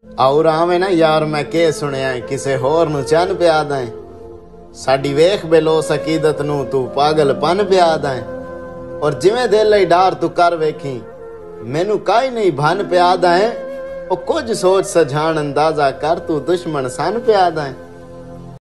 और आवे ना यार मैं के सुनिया किसे होर नु चन पिया दै साडी वेख बेलो सकीदत नु तू पागलपन पिया दै और जिवें दिल लई डार तू कर वेखी मैनू काई नहीं भन पिया दै ओ कुछ सोच सजान अंदाजा कर तू दुश्मन सन पिया दै।